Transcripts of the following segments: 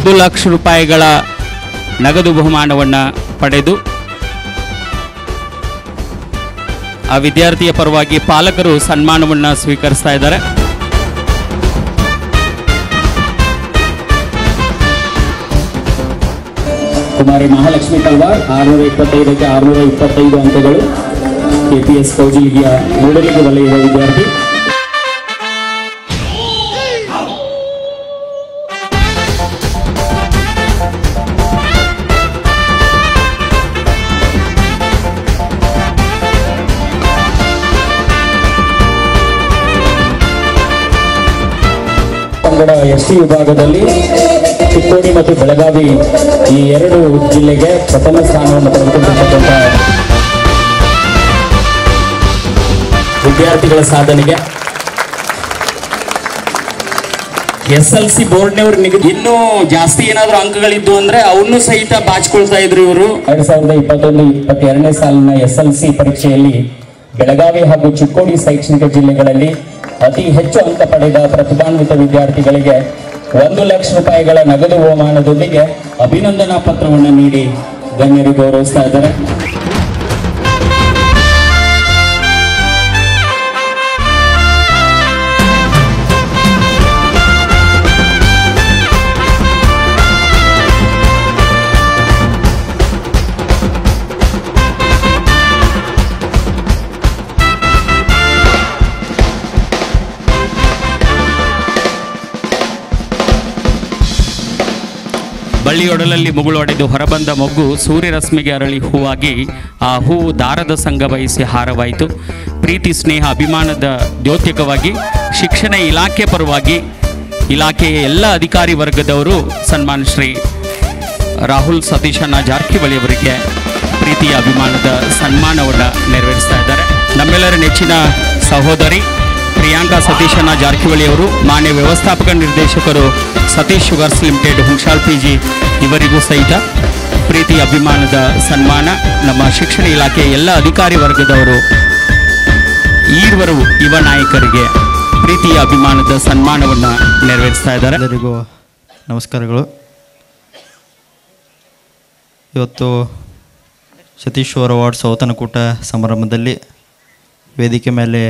ಲಕ್ಷ ರೂಪಾಯಿಗಳ ನಗದು ಬಹುಮಾನವನ್ನು ಪಡೆದು ಆ ವಿದ್ಯಾರ್ಥಿಯ ಪರವಾಗಿ ಪಾಲಕರು ಸನ್ಮಾನವನ್ನು ಸ್ವೀಕರಿಸ್ತಾ ಇದ್ದಾರೆ. ಕುಮಾರಿ ಮಹಾಲಕ್ಷ್ಮಿ ತಲ್ವಾರ್ 625ಕ್ಕೆ 625 ಅಂಕಗಳು. ಕೆಪಿಎಸ್ ಕೌಜಿಲ್ಗಿಯ ಮೂಡಲಿಗೆ ವಲಯದ ವಿದ್ಯಾರ್ಥಿ. ಎಸ್ಟಿ ವಿಭಾಗದಲ್ಲಿ ಚಿಕ್ಕೋಡಿ ಮತ್ತು ಬೆಳಗಾವಿ ಈ ಎರಡು ಜಿಲ್ಲೆಗೆ ಪ್ರಥಮ ಸ್ಥಾನವನ್ನು ಪಡೆದುಕೊಂಡಿರ್ತಕ್ಕಂಥ ವಿದ್ಯಾರ್ಥಿಗಳ ಸಾಧನೆಗೆ SLC ಬೋರ್ಡ್ನವ್ರು ಇನ್ನೂ ಜಾಸ್ತಿ ಏನಾದರೂ ಅಂಕಗಳಿದ್ದು ಅಂದ್ರೆ ಅವನ್ನೂ ಸಹಿತ ಬಾಚಿಕೊಳ್ತಾ ಇದ್ರು ಇವರು. 2021-22ನೇ ಸಾಲಿನ SLC ಪರೀಕ್ಷೆಯಲ್ಲಿ ಬೆಳಗಾವಿ ಹಾಗೂ ಚಿಕ್ಕೋಡಿ ಶೈಕ್ಷಣಿಕ ಜಿಲ್ಲೆಗಳಲ್ಲಿ ಅತಿ ಹೆಚ್ಚು ಅಂಕ ಪಡೆದ ಪ್ರತಿಭಾನ್ವಿತ ವಿದ್ಯಾರ್ಥಿಗಳಿಗೆ 1 ಲಕ್ಷ ರೂಪಾಯಿಗಳ ನಗದು ಬಹುಮಾನದೊಂದಿಗೆ ಅಭಿನಂದನಾ ಪತ್ರವನ್ನು ನೀಡಿ ಗಣ್ಯರು ಗೌರವಿಸ್ತಾ ಇದ್ದಾರೆ. ಬಳ್ಳಿಯೊಡಲಲ್ಲಿ ಮುಗುಳೊಡೆದು ಹೊರಬಂದ ಮೊಗ್ಗು ಸೂರ್ಯರಶ್ಮಿಗೆ ಅರಳಿ ಹೂವಾಗಿ ಆ ಹೂವು ದಾರದ ಸಂಘ ವಹಿಸಿ ಹಾರವಾಯಿತು. ಪ್ರೀತಿ ಸ್ನೇಹ ಅಭಿಮಾನದ ದ್ಯೋತಕವಾಗಿ ಶಿಕ್ಷಣ ಇಲಾಖೆ ಪರವಾಗಿ ಇಲಾಖೆಯ ಎಲ್ಲ ಅಧಿಕಾರಿ ವರ್ಗದವರು ಸನ್ಮಾನ ಶ್ರೀ ರಾಹುಲ್ ಸತೀಶಣ್ಣ ಜಾರಕಿಹೊಳಿ ಅವರಿಗೆ ಪ್ರೀತಿಯ ಅಭಿಮಾನದ ಸನ್ಮಾನವನ್ನು ನೆರವೇರಿಸ್ತಾ ಇದ್ದಾರೆ. ನಮ್ಮೆಲ್ಲರ ನೆಚ್ಚಿನ ಸಹೋದರಿ ಪ್ರಿಯಾಂಕಾ ಸತೀಶಣ್ಣ ಜಾರಕಿಹೊಳಿ ಅವರು, ಮಾನ್ಯ ವ್ಯವಸ್ಥಾಪಕ ನಿರ್ದೇಶಕರು Satish sugars limited Hunashal PG ಇವರಿಗೂ ಸಹಿತ ಪ್ರೀತಿ ಅಭಿಮಾನದ ಸನ್ಮಾನ. ನಮ್ಮ ಶಿಕ್ಷಣ ಇಲಾಖೆಯ ಎಲ್ಲ ಅಧಿಕಾರಿ ವರ್ಗದವರು ಈವರೆಗೂ ಯುವ ನಾಯಕರಿಗೆ ಪ್ರೀತಿಯ ಅಭಿಮಾನದ ಸನ್ಮಾನವನ್ನು ನೆರವೇರಿಸ್ತಾ ಇದ್ದಾರೆ. ಎಲ್ಲರಿಗೂ ನಮಸ್ಕಾರಗಳು. ಇವತ್ತು ಸತೀಶ್ ಅವರ ಅವಾರ್ಡ್ಸ್ ಔತಣಕೂಟ ಸಮಾರಂಭದಲ್ಲಿ ವೇದಿಕೆ ಮೇಲೆ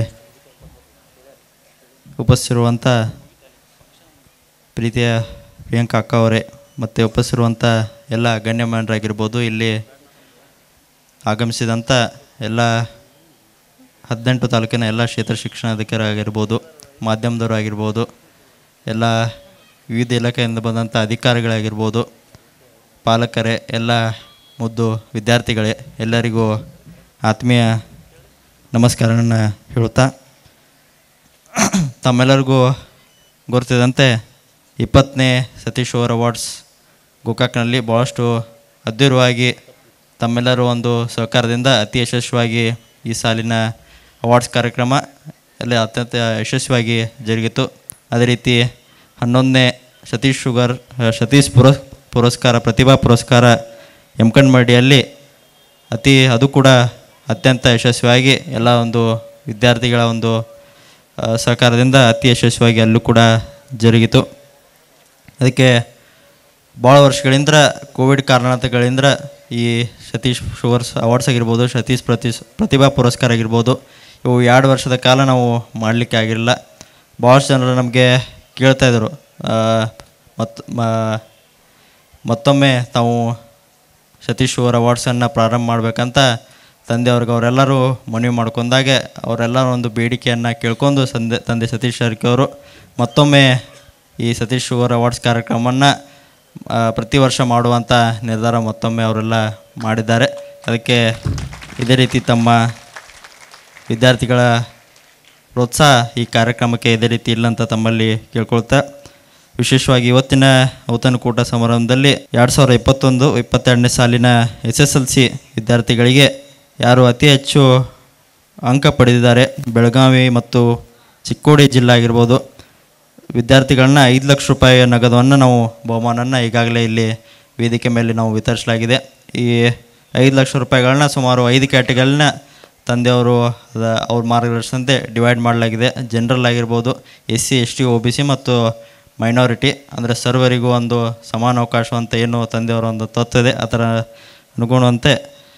ಉಪಸ್ಥಿರುವಂಥ ಪ್ರೀತಿಯ ಪ್ರಿಯಾಂಕಾ ಅಕ್ಕ ಅವರೇ ಮತ್ತು ಉಪಸ್ಥಿರುವಂಥ ಎಲ್ಲ ಗಣ್ಯಮಾನ್ಯರಾಗಿರ್ಬೋದು, ಇಲ್ಲಿ ಆಗಮಿಸಿದಂಥ ಎಲ್ಲ 18 ತಾಲೂಕಿನ ಎಲ್ಲ ಕ್ಷೇತ್ರ ಶಿಕ್ಷಣಾಧಿಕಾರಿಯಾಗಿರ್ಬೋದು, ಮಾಧ್ಯಮದವರು ಆಗಿರ್ಬೋದು, ಎಲ್ಲ ವಿವಿಧ ಇಲಾಖೆಯಿಂದ ಬಂದಂಥ ಅಧಿಕಾರಿಗಳಾಗಿರ್ಬೋದು, ಪಾಲಕರೇ, ಎಲ್ಲ ಮುದ್ದು ವಿದ್ಯಾರ್ಥಿಗಳೇ, ಎಲ್ಲರಿಗೂ ಆತ್ಮೀಯ ನಮಸ್ಕಾರವನ್ನು ಹೇಳುತ್ತಾ, ತಮ್ಮೆಲ್ಲರಿಗೂ ಗುರುತಿದಂತೆ 20ನೇ ಸತೀಶ್ ಅವರ್ ಅವಾರ್ಡ್ಸ್ ಗೋಕಾಕ್ನಲ್ಲಿ ಭಾಳಷ್ಟು ಅದ್ಧೂರಿಯಾಗಿ ತಮ್ಮೆಲ್ಲರೂ ಒಂದು ಸಹಕಾರದಿಂದ ಅತಿ ಯಶಸ್ವಿಯಾಗಿ ಈ ಸಾಲಿನ ಅವಾರ್ಡ್ಸ್ ಕಾರ್ಯಕ್ರಮ ಎಲ್ಲ ಅತ್ಯಂತ ಯಶಸ್ವಿಯಾಗಿ ಜರುಗಿತು. ಅದೇ ರೀತಿ 11ನೇ ಸತೀಶ್ ಪುರಸ್ಕಾರ ಪ್ರತಿಭಾ ಪುರಸ್ಕಾರ ಎಮ್ಕಂಡ್ಮಡಿಯಲ್ಲಿ ಅದು ಕೂಡ ಅತ್ಯಂತ ಯಶಸ್ವಿಯಾಗಿ ಎಲ್ಲ ಒಂದು ವಿದ್ಯಾರ್ಥಿಗಳ ಒಂದು ಸಹಕಾರದಿಂದ ಅತಿ ಯಶಸ್ವಿಯಾಗಿ ಅಲ್ಲೂ ಕೂಡ ಜರುಗಿತು. ಅದಕ್ಕೆ ಭಾಳ ವರ್ಷಗಳಿಂದ ಕೋವಿಡ್ ಕಾರಣಗಳಿಂದ ಈ ಸತೀಶ್ ಶುಗರ್ಸ್ ಅವಾರ್ಡ್ಸ್ ಆಗಿರ್ಬೋದು, ಸತೀಶ್ ಪ್ರತಿಭಾ ಪುರಸ್ಕಾರ ಆಗಿರ್ಬೋದು, ಇವು 2 ವರ್ಷದ ಕಾಲ ನಾವು ಮಾಡಲಿಕ್ಕೆ ಆಗಿರಲಿಲ್ಲ. ಭಾಳಷ್ಟು ಜನರು ನಮಗೆ ಕೇಳ್ತಾಯಿದ್ರು ಮತ್ತೊಮ್ಮೆ ತಾವು ಸತೀಶ್ ಅವರ ಅವಾರ್ಡ್ಸನ್ನು ಪ್ರಾರಂಭ ಮಾಡಬೇಕಂತ ತಂದೆಯವ್ರಿಗೆ ಅವರೆಲ್ಲರೂ ಮನವಿ ಮಾಡ್ಕೊಂಡಾಗೆ ಅವರೆಲ್ಲರೂ ಒಂದು ಬೇಡಿಕೆಯನ್ನು ಕೇಳ್ಕೊಂಡು ತಂದೆ ಸತೀಶ್ ಜಾರಕಿಹೊಳಿ ಅವರು ಮತ್ತೊಮ್ಮೆ ಈ ಸತೀಶ್ ಅವರ ಅವಾರ್ಡ್ಸ್ ಕಾರ್ಯಕ್ರಮವನ್ನು ಪ್ರತಿ ವರ್ಷ ಮಾಡುವಂಥ ನಿರ್ಧಾರ ಮತ್ತೊಮ್ಮೆ ಅವರೆಲ್ಲ ಮಾಡಿದ್ದಾರೆ. ಅದಕ್ಕೆ ಇದೇ ರೀತಿ ತಮ್ಮ ವಿದ್ಯಾರ್ಥಿಗಳ ಪ್ರೋತ್ಸಾಹ ಈ ಕಾರ್ಯಕ್ರಮಕ್ಕೆ ಇದೇ ರೀತಿ ಇಲ್ಲಂತ ತಮ್ಮಲ್ಲಿ ಕೇಳ್ಕೊಳ್ತಾ, ವಿಶೇಷವಾಗಿ ಇವತ್ತಿನ ಔತಣಕೂಟ ಸಮಾರಂಭದಲ್ಲಿ 2021-22ನೇ ಸಾಲಿನ SSLC ವಿದ್ಯಾರ್ಥಿಗಳಿಗೆ ಯಾರು ಅತಿ ಹೆಚ್ಚು ಅಂಕ ಪಡೆದಿದ್ದಾರೆ, ಬೆಳಗಾವಿ ಮತ್ತು ಚಿಕ್ಕೋಡಿ ಜಿಲ್ಲೆ ಆಗಿರ್ಬೋದು, ವಿದ್ಯಾರ್ಥಿಗಳನ್ನ 5 ಲಕ್ಷ ರೂಪಾಯಿಯ ನಗದವನ್ನು ನಾವು ಬಹುಮಾನವನ್ನು ಈಗಾಗಲೇ ಇಲ್ಲಿ ವೇದಿಕೆ ಮೇಲೆ ನಾವು ವಿತರಿಸಲಾಗಿದೆ. ಈ 5 ಲಕ್ಷ ರೂಪಾಯಿಗಳನ್ನ ಸುಮಾರು 5 ಕ್ಯಾಟಗರಿಗಳನ್ನ ತಂದೆಯವರು ಅವ್ರ ಮಾರ್ಗದರ್ಶನದಂತೆ ಡಿವೈಡ್ ಮಾಡಲಾಗಿದೆ. ಜನರಲ್ ಆಗಿರ್ಬೋದು, SC ST OBC ಮತ್ತು ಮೈನಾರಿಟಿ ಅಂದರೆ ಸರ್ವರಿಗೂ ಒಂದು ಸಮಾನ ಅವಕಾಶ ಅಂತ ಏನು ತಂದೆಯವರ ಒಂದು ತತ್ವ ಇದೆ, ಅದರ ಅನುಗುಣವಂತೆ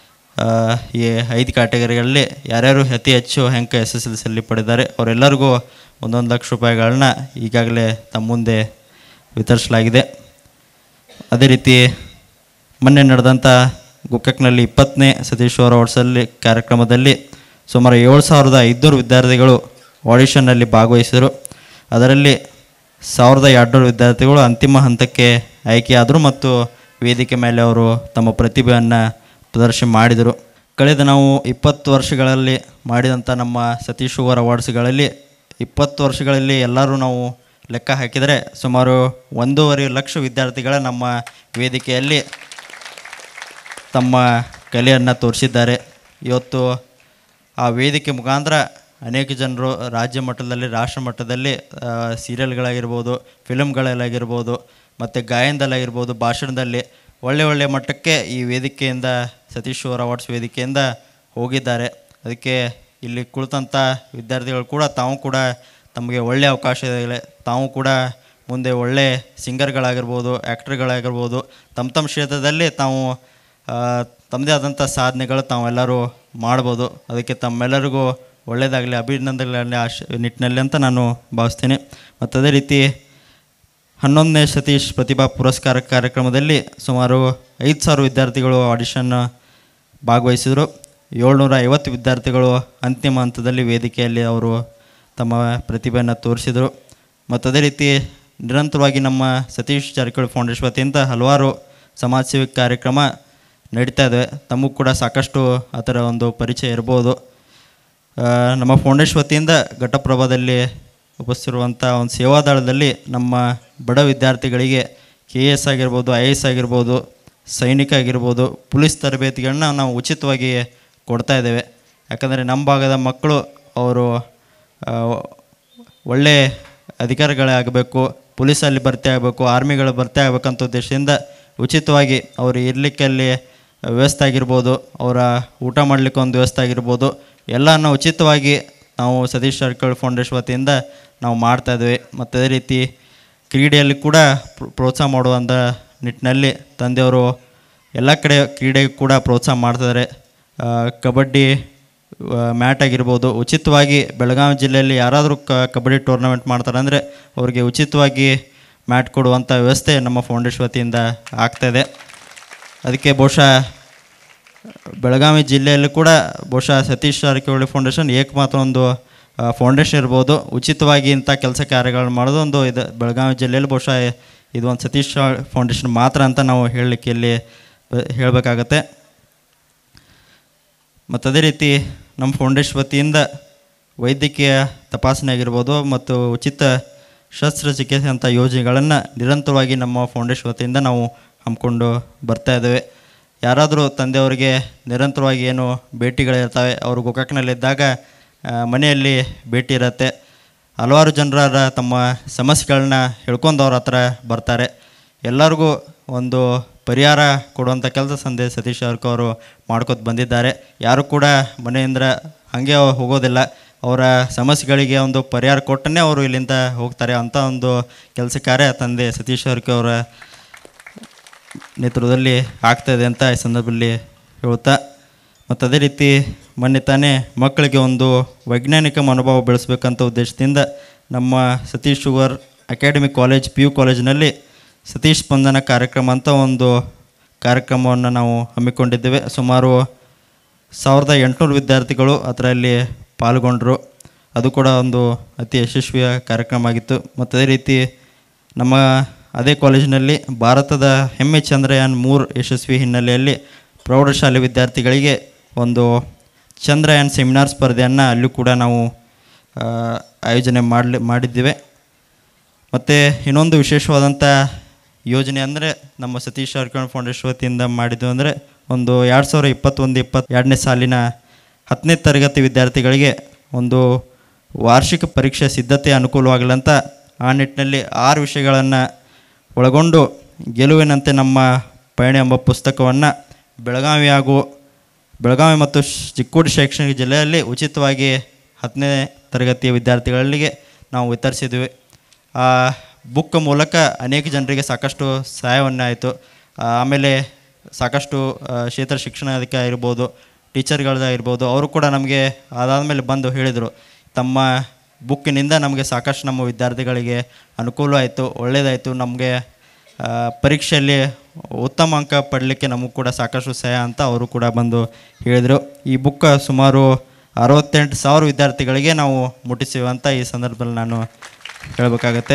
ಈ 5 ಕ್ಯಾಟಗರಿಗಳಲ್ಲಿ ಯಾರ್ಯಾರು ಅತಿ ಹೆಚ್ಚು ಅಂಕ SSLCಯಲ್ಲಿ ಪಡೆದಿದ್ದಾರೆ ಅವರೆಲ್ಲರಿಗೂ 1 ಲಕ್ಷ ರೂಪಾಯಿಗಳನ್ನ ಈಗಾಗಲೇ ತಮ್ಮ ಮುಂದೆ ವಿತರಿಸಲಾಗಿದೆ. ಅದೇ ರೀತಿ ಮೊನ್ನೆ ನಡೆದಂಥ ಗೋಕಾಕ್ನಲ್ಲಿ 20ನೇ ಸತೀಶ್ ಅವಾರ್ಡ್ಸಲ್ಲಿ ಕಾರ್ಯಕ್ರಮದಲ್ಲಿ ಸುಮಾರು 7,500 ವಿದ್ಯಾರ್ಥಿಗಳು ಆಡಿಷನ್ನಲ್ಲಿ ಭಾಗವಹಿಸಿದರು. ಅದರಲ್ಲಿ 1,200 ವಿದ್ಯಾರ್ಥಿಗಳು ಅಂತಿಮ ಹಂತಕ್ಕೆ ಆಯ್ಕೆಯಾದರು ಮತ್ತು ವೇದಿಕೆ ಮೇಲೆ ಅವರು ತಮ್ಮ ಪ್ರತಿಭೆಯನ್ನು ಪ್ರದರ್ಶನ ಮಾಡಿದರು. ಕಳೆದ ನಾವು 20 ವರ್ಷಗಳಲ್ಲಿ ಮಾಡಿದಂಥ ನಮ್ಮ ಸತೀಶ್ ಅವಾರ್ಡ್ಸ್ಗಳಲ್ಲಿ 20 ವರ್ಷಗಳಲ್ಲಿ ಎಲ್ಲರೂ ನಾವು ಲೆಕ್ಕ ಹಾಕಿದರೆ ಸುಮಾರು 1.5 ಲಕ್ಷ ವಿದ್ಯಾರ್ಥಿಗಳ ನಮ್ಮ ವೇದಿಕೆಯಲ್ಲಿ ತಮ್ಮ ಕಲೆಯನ್ನು ತೋರಿಸಿದ್ದಾರೆ. ಇವತ್ತು ಆ ವೇದಿಕೆ ಮುಖಾಂತರ ಅನೇಕ ಜನರು ರಾಜ್ಯ ಮಟ್ಟದಲ್ಲಿ ರಾಷ್ಟ್ರ ಮಟ್ಟದಲ್ಲಿ ಸೀರಿಯಲ್ಗಳಾಗಿರ್ಬೋದು, ಫಿಲಮ್ಗಳಲ್ಲಾಗಿರ್ಬೋದು, ಮತ್ತು ಗಾಯನದಲ್ಲಾಗಿರ್ಬೋದು, ಭಾಷಣದಲ್ಲಿ ಒಳ್ಳೆಯ ಮಟ್ಟಕ್ಕೆ ಈ ವೇದಿಕೆಯಿಂದ ಸತೀಶ್ ಅವಾರ್ಡ್ಸ್ ವೇದಿಕೆಯಿಂದ ಹೋಗಿದ್ದಾರೆ. ಅದಕ್ಕೆ ಇಲ್ಲಿ ಕುಳಿತಂಥ ವಿದ್ಯಾರ್ಥಿಗಳು ಕೂಡ ತಾವು ಕೂಡ ತಮಗೆ ಒಳ್ಳೆಯ ಅವಕಾಶ ಇದೆ, ತಾವು ಕೂಡ ಮುಂದೆ ಒಳ್ಳೆ ಸಿಂಗರ್ಗಳಾಗಿರ್ಬೋದು, ಆ್ಯಕ್ಟರ್ಗಳಾಗಿರ್ಬೋದು, ತಮ್ಮ ಕ್ಷೇತ್ರದಲ್ಲಿ ತಾವು ತಮ್ಮದೇ ಆದಂಥ ಸಾಧನೆಗಳು ತಾವೆಲ್ಲರೂ ಮಾಡ್ಬೋದು. ಅದಕ್ಕೆ ತಮ್ಮೆಲ್ಲರಿಗೂ ಒಳ್ಳೆಯದಾಗಲಿ, ಅಭಿನಂದನೆಗಳನ್ನ ನಿಟ್ಟಿನಲ್ಲಿ ಅಂತ ನಾನು ಭಾವಿಸ್ತೀನಿ. ಮತ್ತು ಅದೇ ರೀತಿ 11ನೇ ಸತೀಶ್ ಪ್ರತಿಭಾ ಪುರಸ್ಕಾರ ಕಾರ್ಯಕ್ರಮದಲ್ಲಿ ಸುಮಾರು 5,000 ವಿದ್ಯಾರ್ಥಿಗಳು ಆಡಿಷನ್ ಭಾಗವಹಿಸಿದರು. 750 ವಿದ್ಯಾರ್ಥಿಗಳು ಅಂತಿಮ ಹಂತದಲ್ಲಿ ವೇದಿಕೆಯಲ್ಲಿ ಅವರು ತಮ್ಮ ಪ್ರತಿಭೆಯನ್ನು ತೋರಿಸಿದರು. ಮತ್ತು ಅದೇ ರೀತಿ ನಿರಂತರವಾಗಿ ನಮ್ಮ ಸತೀಶ್ ಜಾರಕಿಹೊಳಿ ಫೌಂಡೇಶನ್ ವತಿಯಿಂದ ಹಲವಾರು ಸಮಾಜ ಸೇವೆ ಕಾರ್ಯಕ್ರಮ ನಡೀತಾ ಇದೆ. ತಮಗೂ ಕೂಡ ಸಾಕಷ್ಟು ಅದರ ಒಂದು ಪರಿಚಯ ಇರ್ಬೋದು. ನಮ್ಮ ಫೌಂಡೇಶನ್ ವತಿಯಿಂದ ಘಟಪ್ರಭಾದಲ್ಲಿ ಉಪಸ್ಥಿರುವಂಥ ಒಂದು ಸೇವಾದಳದಲ್ಲಿ ನಮ್ಮ ಬಡ ವಿದ್ಯಾರ್ಥಿಗಳಿಗೆ KS ಆಗಿರ್ಬೋದು, IAS ಆಗಿರ್ಬೋದು, ಸೈನಿಕ ಆಗಿರ್ಬೋದು, ಪೊಲೀಸ್ ತರಬೇತಿಗಳನ್ನ ನಾವು ಉಚಿತವಾಗಿ ಕೊಡ್ತಾ ಇದ್ದೇವೆ. ಯಾಕಂದರೆ ನಮ್ಮ ಭಾಗದ ಮಕ್ಕಳು ಅವರು ಒಳ್ಳೆ ಅಧಿಕಾರಿಗಳೇ ಆಗಬೇಕು, ಪೊಲೀಸಲ್ಲಿ ಭರ್ತಿ ಆಗಬೇಕು, ಆರ್ಮಿಗಳು ಭರ್ತಿ ಆಗಬೇಕಂತ ಉದ್ದೇಶದಿಂದ ಉಚಿತವಾಗಿ ಅವರು ಇರಲಿಕ್ಕೆ ಅಲ್ಲಿ ವ್ಯವಸ್ಥೆ ಆಗಿರ್ಬೋದು, ಅವರ ಊಟ ಮಾಡಲಿಕ್ಕೆ ಒಂದು ವ್ಯವಸ್ಥೆ ಆಗಿರ್ಬೋದು, ಎಲ್ಲನೂ ಉಚಿತವಾಗಿ ನಾವು ಸತೀಶ್ ಜಾರಕಿಹೊಳಿ ಫೌಂಡೇಶನ್ ವತಿಯಿಂದ ನಾವು ಮಾಡ್ತಾಯಿದ್ವಿ. ಮತ್ತು ಅದೇ ರೀತಿ ಕ್ರೀಡೆಯಲ್ಲಿ ಕೂಡ ಪ್ರೋತ್ಸಾಹ ಮಾಡುವಂಥ ನಿಟ್ಟಿನಲ್ಲಿ ತಂದೆಯವರು ಎಲ್ಲ ಕಡೆ ಕ್ರೀಡೆಗೆ ಕೂಡ ಪ್ರೋತ್ಸಾಹ ಮಾಡ್ತಿದ್ದಾರೆ. ಕಬಡ್ಡಿ ಮ್ಯಾಟ್ ಆಗಿರ್ಬೋದು, ಉಚಿತವಾಗಿ ಬೆಳಗಾವಿ ಜಿಲ್ಲೆಯಲ್ಲಿ ಯಾರಾದರೂ ಕಬಡ್ಡಿ ಟೂರ್ನಮೆಂಟ್ ಮಾಡ್ತಾರೆ ಅಂದರೆ ಅವ್ರಿಗೆ ಉಚಿತವಾಗಿ ಮ್ಯಾಟ್ ಕೊಡುವಂಥ ವ್ಯವಸ್ಥೆ ನಮ್ಮ ಫೌಂಡೇಶನ್ ವತಿಯಿಂದ ಆಗ್ತಾಯಿದೆ. ಅದಕ್ಕೆ ಬಹುಶಃ ಬೆಳಗಾವಿ ಜಿಲ್ಲೆಯಲ್ಲೂ ಕೂಡ ಬಹುಶಃ ಸತೀಶ್ ಜಾರಕಿಹೊಳಿ ಫೌಂಡೇಶನ್ ಏಕಮಾತ್ರ ಒಂದು ಫೌಂಡೇಶನ್ ಇರ್ಬೋದು, ಉಚಿತವಾಗಿ ಇಂಥ ಕೆಲಸ ಕಾರ್ಯಗಳನ್ನು ಮಾಡೋದು ಒಂದು ಇದು ಬೆಳಗಾವಿ ಜಿಲ್ಲೆಯಲ್ಲಿ ಬಹುಶಃ ಇದು ಒಂದು ಸತೀಶ್ ಫೌಂಡೇಶನ್ ಮಾತ್ರ ಅಂತ ನಾವು ಹೇಳಲಿಕ್ಕೆ ಇಲ್ಲಿ ಹೇಳಬೇಕಾಗತ್ತೆ. ಮತ್ತು ಅದೇ ರೀತಿ ನಮ್ಮ ಫೌಂಡೇಶನ್ ವತಿಯಿಂದ ವೈದ್ಯಕೀಯ ತಪಾಸಣೆ ಆಗಿರ್ಬೋದು ಮತ್ತು ಉಚಿತ ಶಸ್ತ್ರಚಿಕಿತ್ಸೆ ಅಂಥ ಯೋಜನೆಗಳನ್ನು ನಿರಂತರವಾಗಿ ನಮ್ಮ ಫೌಂಡೇಶನ್ ವತಿಯಿಂದ ನಾವು ಹಮ್ಮಿಕೊಂಡು ಬರ್ತಾಯಿದ್ದೇವೆ. ಯಾರಾದರೂ ತಂದೆಯವರಿಗೆ ನಿರಂತರವಾಗಿ ಏನು ಭೇಟಿಗಳಿರ್ತವೆ, ಅವರು ಗೋಕಾಕ್ನಲ್ಲಿದ್ದಾಗ ಮನೆಯಲ್ಲಿ ಭೇಟಿ ಇರುತ್ತೆ, ಹಲವಾರು ಜನರ ತಮ್ಮ ಸಮಸ್ಯೆಗಳನ್ನ ಹೇಳ್ಕೊಂಡು ಅವ್ರ ಹತ್ರ ಬರ್ತಾರೆ. ಎಲ್ಲರಿಗೂ ಒಂದು ಪರಿಹಾರ ಕೊಡುವಂಥ ಕೆಲಸ ಸತೀಶ್ ಜಾರಕಿಹೊಳಿ ಅವರು ಮಾಡ್ಕೊತ ಬಂದಿದ್ದಾರೆ. ಯಾರು ಕೂಡ ಮನೆಯಿಂದ ಹಾಗೆ ಹೋಗೋದಿಲ್ಲ, ಅವರ ಸಮಸ್ಯೆಗಳಿಗೆ ಒಂದು ಪರಿಹಾರ ಕೊಟ್ಟನೇ ಅವರು ಇಲ್ಲಿಂದ ಹೋಗ್ತಾರೆ. ಅಂಥ ಒಂದು ಕೆಲಸ ಕಾರ್ಯ ತಂದೆ ಸತೀಶ್ ಜಾರಕಿಹೊಳಿ ಅವರ ನೇತೃತ್ವದಲ್ಲಿ ಆಗ್ತಾಯಿದೆ ಅಂತ ಈ ಸಂದರ್ಭದಲ್ಲಿ ಹೇಳುತ್ತಾ, ಮತ್ತು ಅದೇ ರೀತಿ ಮೊನ್ನೆ ತಾನೇ ಮಕ್ಕಳಿಗೆ ಒಂದು ವೈಜ್ಞಾನಿಕ ಮನೋಭಾವ ಬೆಳೆಸಬೇಕಂತ ಉದ್ದೇಶದಿಂದ ನಮ್ಮ Satish sugar academic college PU ಕಾಲೇಜಿನಲ್ಲಿ ಸತೀಶ್ ಸ್ಪಂದನ ಕಾರ್ಯಕ್ರಮ ಅಂತ ಒಂದು ಕಾರ್ಯಕ್ರಮವನ್ನು ನಾವು ಹಮ್ಮಿಕೊಂಡಿದ್ದೇವೆ. ಸುಮಾರು 1,800 ವಿದ್ಯಾರ್ಥಿಗಳು ಅದರಲ್ಲಿ ಪಾಲ್ಗೊಂಡರು. ಅದು ಕೂಡ ಒಂದು ಅತಿ ಯಶಸ್ವಿಯ ಕಾರ್ಯಕ್ರಮ ಆಗಿತ್ತು. ಮತ್ತು ಅದೇ ರೀತಿ ನಮ್ಮ ಅದೇ ಕಾಲೇಜಿನಲ್ಲಿ ಭಾರತದ ಹೆಮ್ಮೆ ಚಂದ್ರಯಾನ್ 3 ಯಶಸ್ವಿ ಹಿನ್ನೆಲೆಯಲ್ಲಿ ಪ್ರೌಢಶಾಲೆ ವಿದ್ಯಾರ್ಥಿಗಳಿಗೆ ಒಂದು ಚಂದ್ರಯಾನ್ ಸೆಮಿನಾರ್ ಸ್ಪರ್ಧೆಯನ್ನು ಅಲ್ಲೂ ಕೂಡ ನಾವು ಆಯೋಜನೆ ಮಾಡಿದ್ದೇವೆ. ಮತ್ತು ಇನ್ನೊಂದು ವಿಶೇಷವಾದಂಥ ಯೋಜನೆ ಅಂದರೆ ನಮ್ಮ ಸತೀಶ್ ಜಾರಕಿಹೊಳಿ ಫೌಂಡೇಶನ್ ವತಿಯಿಂದ ಮಾಡಿದ್ದು ಅಂದರೆ ಒಂದು 2021-22ನೇ ಸಾಲಿನ 10ನೇ ತರಗತಿ ವಿದ್ಯಾರ್ಥಿಗಳಿಗೆ ಒಂದು ವಾರ್ಷಿಕ ಪರೀಕ್ಷೆ ಸಿದ್ಧತೆ ಅನುಕೂಲವಾಗಲಂತ ಆ ನಿಟ್ಟಿನಲ್ಲಿ 6 ವಿಷಯಗಳನ್ನು ಒಳಗೊಂಡು ಗೆಲುವಿನಂತೆ ನಮ್ಮ ಪಯಣ ಎಂಬ ಪುಸ್ತಕವನ್ನು ಬೆಳಗಾವಿ ಮತ್ತು ಚಿಕ್ಕೋಡಿ ಶೈಕ್ಷಣಿಕ ಜಿಲ್ಲೆಯಲ್ಲಿ ಉಚಿತವಾಗಿ 10ನೇ ತರಗತಿಯ ವಿದ್ಯಾರ್ಥಿಗಳಿಗೆ ನಾವು ವಿತರಿಸಿದ್ವಿ. ಆ ಬುಕ್ ಮೂಲಕ ಅನೇಕ ಜನರಿಗೆ ಸಾಕಷ್ಟು ಸಹಾಯವನ್ನು ಆಯಿತು. ಆಮೇಲೆ ಸಾಕಷ್ಟು ಕ್ಷೇತ್ರ ಶಿಕ್ಷಣ ಅಧಿಕಾರಿ ಇರ್ಬೋದು, ಟೀಚರ್ಗಳಾಗಿರ್ಬೋದು, ಅವರು ಕೂಡ ನಮಗೆ ಅದಾದಮೇಲೆ ಬಂದು ಹೇಳಿದರು, ತಮ್ಮ ಬುಕ್ಕಿನಿಂದ ನಮಗೆ ಸಾಕಷ್ಟು ನಮ್ಮ ವಿದ್ಯಾರ್ಥಿಗಳಿಗೆ ಅನುಕೂಲ ಆಯಿತು, ಒಳ್ಳೆಯದಾಯಿತು, ನಮಗೆ ಪರೀಕ್ಷೆಯಲ್ಲಿ ಉತ್ತಮ ಅಂಕ ಪಡಲಿಕ್ಕೆ ನಮಗೂ ಕೂಡ ಸಾಕಷ್ಟು ಸಹಾಯ ಅಂತ ಅವರು ಕೂಡ ಬಂದು ಹೇಳಿದರು. ಈ ಬುಕ್ ಸುಮಾರು 68,000 ವಿದ್ಯಾರ್ಥಿಗಳಿಗೆ ನಾವು ಮುಟ್ಟಿಸಿವೆ ಅಂತ ಈ ಸಂದರ್ಭದಲ್ಲಿ ನಾನು ಹೇಳಬೇಕಾಗತ್ತೆ.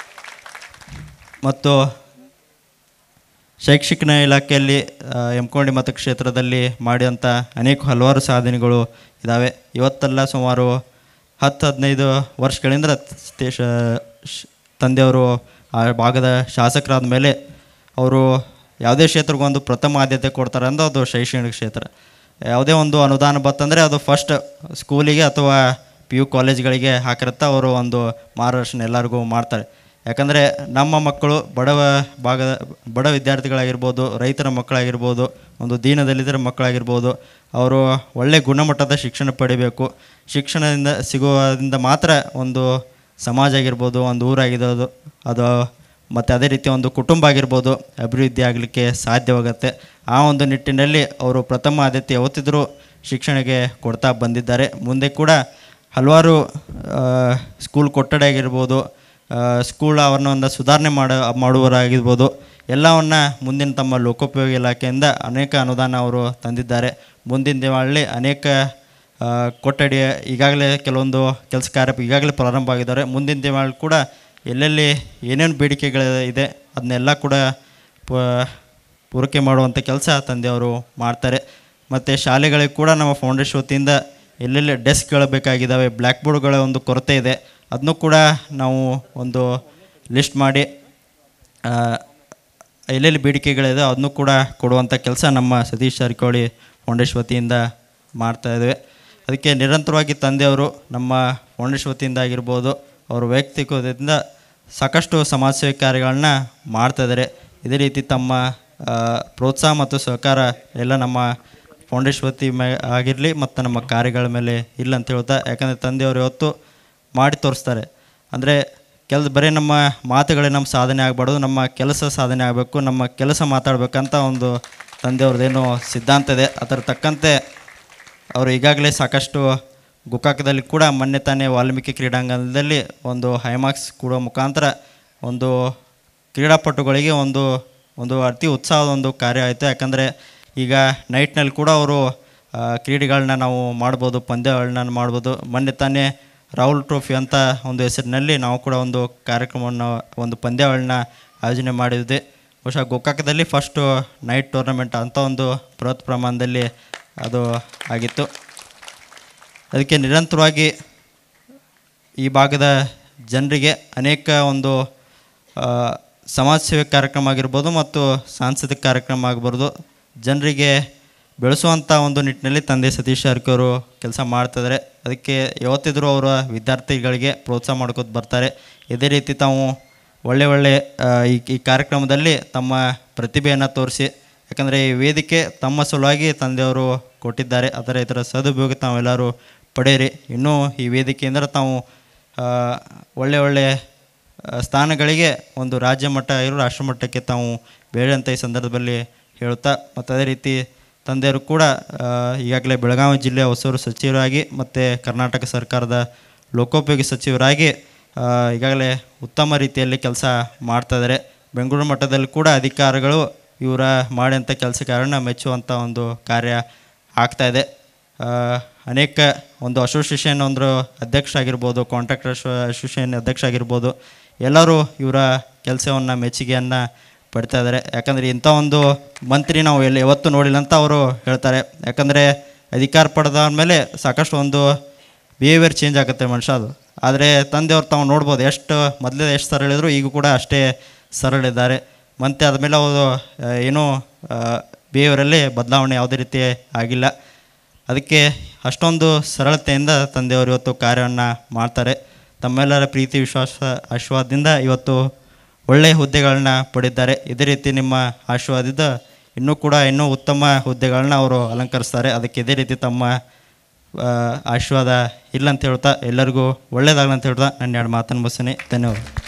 ಮತ್ತು ಶೈಕ್ಷಣಿಕ ಇಲಾಖೆಯಲ್ಲಿ ಎಮ್ಕೊಂಡಿ ಮತಕ್ಷೇತ್ರದಲ್ಲಿ ಮಾಡಿದಂಥ ಹಲವಾರು ಸಾಧನೆಗಳು ಇದ್ದಾವೆ. ಇವತ್ತೆಲ್ಲ ಸುಮಾರು 10-15 ವರ್ಷಗಳಿಂದ ತಂದೆಯವರು ಆ ಭಾಗದ ಶಾಸಕರಾದ ಮೇಲೆ ಅವರು ಯಾವುದೇ ಕ್ಷೇತ್ರಕ್ಕೆ ಒಂದು ಪ್ರಥಮ ಆದ್ಯತೆ ಕೊಡ್ತಾರೆ ಅಂದ್ರೆ ಅದು ಶೈಕ್ಷಣಿಕ ಕ್ಷೇತ್ರ. ಯಾವುದೇ ಒಂದು ಅನುದಾನ ಬತ್ತಂದರೆ ಅದು ಫಸ್ಟ್ ಸ್ಕೂಲಿಗೆ ಅಥವಾ PU ಕಾಲೇಜ್ಗಳಿಗೆ ಹಾಕಿರುತ್ತೆ. ಅವರು ಒಂದು ಮಾರ್ಗದರ್ಶನ ಎಲ್ಲರಿಗೂ ಮಾಡ್ತಾರೆ. ಯಾಕಂದರೆ ನಮ್ಮ ಮಕ್ಕಳು ಬಡ ವಿದ್ಯಾರ್ಥಿಗಳಾಗಿರ್ಬೋದು, ರೈತರ ಮಕ್ಕಳಾಗಿರ್ಬೋದು, ಒಂದು ದೀನದಲಿತರ ಮಕ್ಕಳಾಗಿರ್ಬೋದು, ಅವರು ಒಳ್ಳೆಯ ಗುಣಮಟ್ಟದ ಶಿಕ್ಷಣ ಪಡಿಬೇಕು. ಶಿಕ್ಷಣದಿಂದ ಸಿಗುವುದರಿಂದ ಮಾತ್ರ ಒಂದು ಸಮಾಜ ಆಗಿರ್ಬೋದು, ಒಂದು ಊರಾಗಿರೋದು ಅದು ಮತ್ತು ಅದೇ ರೀತಿ ಒಂದು ಕುಟುಂಬ ಆಗಿರ್ಬೋದು ಅಭಿವೃದ್ಧಿ ಆಗಲಿಕ್ಕೆ ಸಾಧ್ಯವಾಗುತ್ತೆ. ಆ ಒಂದು ನಿಟ್ಟಿನಲ್ಲಿ ಅವರು ಪ್ರಥಮ ಆದ್ಯತೆ ಯಾವತ್ತಿದ್ರೂ ಶಿಕ್ಷಣಕ್ಕೆ ಕೊಡ್ತಾ ಬಂದಿದ್ದಾರೆ. ಮುಂದೆ ಕೂಡ ಹಲವಾರು ಸ್ಕೂಲ್ ಕೊಠಡಿ ಆಗಿರ್ಬೋದು, ಸ್ಕೂಲ್ ಆವರಣವನ್ನು ಸುಧಾರಣೆ ಮಾಡುವವರಾಗಿರ್ಬೋದು, ಎಲ್ಲವನ್ನು ಮುಂದಿನ ತಮ್ಮ ಲೋಕೋಪಯೋಗಿ ಇಲಾಖೆಯಿಂದ ಅನೇಕ ಅನುದಾನ ಅವರು ತಂದಿದ್ದಾರೆ. ಮುಂದಿನ ದಿನಗಳಲ್ಲಿ ಅನೇಕ ಕೊಠಡಿ ಈಗಾಗಲೇ ಕೆಲವೊಂದು ಕೆಲಸ ಕಾರ್ಯ ಈಗಾಗಲೇ ಪ್ರಾರಂಭ ಆಗಿದ್ದಾರೆ. ಮುಂದಿನ ದಿನಗಳಲ್ಲಿ ಕೂಡ ಎಲ್ಲೆಲ್ಲಿ ಏನೇನು ಬೇಡಿಕೆಗಳಿದೆ ಅದನ್ನೆಲ್ಲ ಕೂಡ ಪೂರೈಕೆ ಮಾಡುವಂಥ ಕೆಲಸ ತಂದೆಯವರು ಮಾಡ್ತಾರೆ. ಮತ್ತು ಶಾಲೆಗಳಿಗೆ ಕೂಡ ನಮ್ಮ ಫೌಂಡೇಶನ್ ವತಿಯಿಂದ ಎಲ್ಲೆಲ್ಲಿ ಡೆಸ್ಕ್ಗಳು ಬೇಕಾಗಿದ್ದಾವೆ, ಬ್ಲ್ಯಾಕ್ ಬೋರ್ಡ್ಗಳ ಒಂದು ಕೊರತೆ ಇದೆ, ಅದನ್ನು ಕೂಡ ನಾವು ಒಂದು ಲಿಸ್ಟ್ ಮಾಡಿ ಎಲ್ಲೆಲ್ಲಿ ಬೇಡಿಕೆಗಳಿದೆ ಅದನ್ನು ಕೂಡ ಕೊಡುವಂಥ ಕೆಲಸ ನಮ್ಮ ಸತೀಶ್ ಜಾರಕಿಹೊಳಿ ಫೌಂಡೇಶನ್ ವತಿಯಿಂದ ಮಾಡ್ತಾಯಿದ್ದೇವೆ. ಅದಕ್ಕೆ ನಿರಂತರವಾಗಿ ತಂದೆಯವರು ನಮ್ಮ ಫೌಂಡೇಶನ್ ವತಿಯಿಂದ ಆಗಿರ್ಬೋದು, ಅವರು ವೈಯಕ್ತಿಕದಿಂದ ಸಾಕಷ್ಟು ಸಮಾಜ ಸೇವೆ ಕಾರ್ಯಗಳನ್ನ ಮಾಡ್ತಾಯಿದ್ದಾರೆ. ಇದೇ ರೀತಿ ತಮ್ಮ ಪ್ರೋತ್ಸಾಹ ಮತ್ತು ಸಹಕಾರ ಎಲ್ಲ ನಮ್ಮ ಫೌಂಡೇಶನ್ ವತಿ ಆಗಿರಲಿ ಮತ್ತು ನಮ್ಮ ಕಾರ್ಯಗಳ ಮೇಲೆ ಇಲ್ಲ ಅಂತ ಹೇಳ್ತಾ, ಯಾಕಂದರೆ ತಂದೆಯವರು ಇವತ್ತು ಮಾಡಿ ತೋರಿಸ್ತಾರೆ. ಅಂದರೆ ಬರೀ ನಮ್ಮ ಮಾತುಗಳೇ ನಮ್ಮ ಸಾಧನೆ ಆಗಬಾರ್ದು, ನಮ್ಮ ಕೆಲಸ ಸಾಧನೆ ಆಗಬೇಕು, ನಮ್ಮ ಕೆಲಸ ಮಾತಾಡಬೇಕಂತ ಒಂದು ತಂದೆಯವ್ರದ್ದೇನೋ ಸಿದ್ಧಾಂತ ಇದೆ. ಅದರ ತಕ್ಕಂತೆ ಅವರು ಈಗಾಗಲೇ ಸಾಕಷ್ಟು ಗೋಕಾಕದಲ್ಲಿ ಕೂಡ ಮೊನ್ನೆ ತಾನೇ ವಾಲ್ಮೀಕಿ ಕ್ರೀಡಾಂಗಣದಲ್ಲಿ ಒಂದು ಹೈಮಾರ್ಕ್ಸ್ ಕೊಡೋ ಮುಖಾಂತರ ಒಂದು ಕ್ರೀಡಾಪಟುಗಳಿಗೆ ಒಂದು ಅತಿ ಉತ್ಸಾಹದ ಒಂದು ಕಾರ್ಯ ಆಯಿತು. ಯಾಕಂದರೆ ಈಗ ನೈಟ್ನಲ್ಲಿ ಕೂಡ ಅವರು ಕ್ರೀಡೆಗಳನ್ನ ನಾವು ಮಾಡ್ಬೋದು, ಪಂದ್ಯಗಳನ್ನ ಮಾಡ್ಬೋದು. ಮೊನ್ನೆ ತಾನೇ ರಾಹುಲ್ ಟ್ರೋಫಿ ಅಂತ ಒಂದು ಹೆಸರಿನಲ್ಲಿ ನಾವು ಕೂಡ ಒಂದು ಕಾರ್ಯಕ್ರಮವನ್ನು, ಒಂದು ಪಂದ್ಯಗಳನ್ನ ಆಯೋಜನೆ ಮಾಡಿದ್ದೆ. ಬಹುಶಃ ಗೋಕಾಕದಲ್ಲಿ ಫಸ್ಟು ನೈಟ್ ಟೂರ್ನಮೆಂಟ್ ಅಂತ ಒಂದು ಬೃಹತ್ ಪ್ರಮಾಣದಲ್ಲಿ ಅದು ಆಗಿತ್ತು. ಅದಕ್ಕೆ ನಿರಂತರವಾಗಿ ಈ ಭಾಗದ ಜನರಿಗೆ ಅನೇಕ ಒಂದು ಸಮಾಜ ಸೇವೆ ಕಾರ್ಯಕ್ರಮ ಆಗಿರ್ಬೋದು ಮತ್ತು ಸಾಂಸ್ಕೃತಿಕ ಕಾರ್ಯಕ್ರಮ ಆಗಿರ್ಬೋದು, ಜನರಿಗೆ ಬೆಳೆಸುವಂಥ ಒಂದು ನಿಟ್ಟಿನಲ್ಲಿ ತಂದೆ ಸತೀಶ್ ಜಾರಕಿಹೊಳಿ ಅವರು ಕೆಲಸ ಮಾಡ್ತಿದ್ದಾರೆ. ಅದಕ್ಕೆ ಯಾವತ್ತಿದ್ರೂ ಅವರ ವಿದ್ಯಾರ್ಥಿಗಳಿಗೆ ಪ್ರೋತ್ಸಾಹ ಮಾಡ್ಕೊತ ಬರ್ತಾರೆ. ಇದೇ ರೀತಿ ತಾವು ಒಳ್ಳೆ ಈ ಕಾರ್ಯಕ್ರಮದಲ್ಲಿ ತಮ್ಮ ಪ್ರತಿಭೆಯನ್ನು ತೋರಿಸಿ, ಯಾಕಂದರೆ ಈ ವೇದಿಕೆ ತಮ್ಮ ಸಲುವಾಗಿ ತಂದೆಯವರು ಕೊಟ್ಟಿದ್ದಾರೆ. ಇದರ ಸದುಪಯೋಗ ತಾವೆಲ್ಲರೂ ಪಡೆಯಿರಿ. ಇನ್ನೂ ಈ ವೇದಿಕೆಯಿಂದ ತಾವು ಒಳ್ಳೆ ಸ್ಥಾನಗಳಿಗೆ ಒಂದು ರಾಜ್ಯ ಮಟ್ಟ ರಾಷ್ಟ್ರ ಮಟ್ಟಕ್ಕೆ ತಾವು ಬೇಡಂತ ಈ ಸಂದರ್ಭದಲ್ಲಿ ಹೇಳುತ್ತಾ, ಮತ್ತು ಅದೇ ರೀತಿ ತಂದೆಯವರು ಕೂಡ ಈಗಾಗಲೇ ಬೆಳಗಾವಿ ಜಿಲ್ಲೆಯ ಹೊಸೂರು ಸಚಿವರಾಗಿ ಮತ್ತು ಕರ್ನಾಟಕ ಸರ್ಕಾರದ ಲೋಕೋಪಯೋಗಿ ಸಚಿವರಾಗಿ ಈಗಾಗಲೇ ಉತ್ತಮ ರೀತಿಯಲ್ಲಿ ಕೆಲಸ ಮಾಡ್ತಾಯಿದ್ದಾರೆ. ಬೆಂಗಳೂರು ಮಟ್ಟದಲ್ಲಿ ಕೂಡ ಅಧಿಕಾರಿಗಳು ಇವರ ಮಾಡಿದಂಥ ಕೆಲಸ ಕಾರಣ ಮೆಚ್ಚುವಂಥ ಒಂದು ಕಾರ್ಯ ಆಗ್ತಾಯಿದೆ. ಅನೇಕ ಒಂದು ಅಸೋಸಿಯೇಷನ್ ಒಂದು ಅಧ್ಯಕ್ಷ ಆಗಿರ್ಬೋದು, ಕಾಂಟ್ರಾಕ್ಟರ್ ಅಸೋಸಿಯೇಷನ್ ಅಧ್ಯಕ್ಷ ಆಗಿರ್ಬೋದು, ಎಲ್ಲರೂ ಇವರ ಕೆಲಸವನ್ನು ಮೆಚ್ಚುಗೆಯನ್ನು ಪಡ್ತಾ ಇದ್ದಾರೆ. ಯಾಕಂದರೆ ಇಂಥ ಒಂದು ಮಂತ್ರಿ ನಾವು ಯಾವತ್ತೂ ನೋಡಿಲ್ಲ ಅಂತ ಅವರು ಹೇಳ್ತಾರೆ. ಯಾಕಂದರೆ ಅಧಿಕಾರ ಪಡೆದಾದ ಮೇಲೆ ಸಾಕಷ್ಟು ಒಂದು ಬಿಹೇವಿಯರ್ ಚೇಂಜ್ ಆಗುತ್ತೆ ಮನುಷ್ಯ ಅದು. ಆದರೆ ತಂದೆಯವ್ರು ತಾವು ನೋಡ್ಬೋದು, ಮೊದಲೇ ಎಷ್ಟು ಸರಳ ಇದ್ದರು ಈಗ ಕೂಡ ಅಷ್ಟೇ ಸರಳಿದ್ದಾರೆ. ಮಂತ್ರಿ ಆದಮೇಲೆ ಅವರು ಏನೂ ಬಿಹೇವಿಯರಲ್ಲಿ ಬದಲಾವಣೆ ಯಾವುದೇ ರೀತಿ ಆಗಿಲ್ಲ. ಅದಕ್ಕೆ ಅಷ್ಟೊಂದು ಸರಳತೆಯಿಂದ ತಂದೆಯವರು ಇವತ್ತು ಕಾರ್ಯವನ್ನು ಮಾಡ್ತಾರೆ. ತಮ್ಮೆಲ್ಲರ ಪ್ರೀತಿ ಆಶೀರ್ವಾದದಿಂದ ಇವತ್ತು ಒಳ್ಳೆಯ ಹುದ್ದೆಗಳನ್ನ ಪಡೆದಿದ್ದಾರೆ. ಇದೇ ರೀತಿ ನಿಮ್ಮ ಆಶೀರ್ವಾದದಿಂದ ಇನ್ನೂ ಉತ್ತಮ ಹುದ್ದೆಗಳನ್ನ ಅವರು ಅಲಂಕರಿಸ್ತಾರೆ. ಅದಕ್ಕೆ ಇದೇ ರೀತಿ ತಮ್ಮ ಆಶೀರ್ವಾದ ಇಲ್ಲ ಅಂತ ಹೇಳ್ತಾ ಎಲ್ಲರಿಗೂ ಒಳ್ಳೆಯದಾಗಲ್ಲ ಅಂತ ಹೇಳ್ತಾ ನನ್ನ ಎರಡು ಮಾತನ್ನು ಮುಗಿಸ್ತೀನಿ. ಧನ್ಯವಾದ.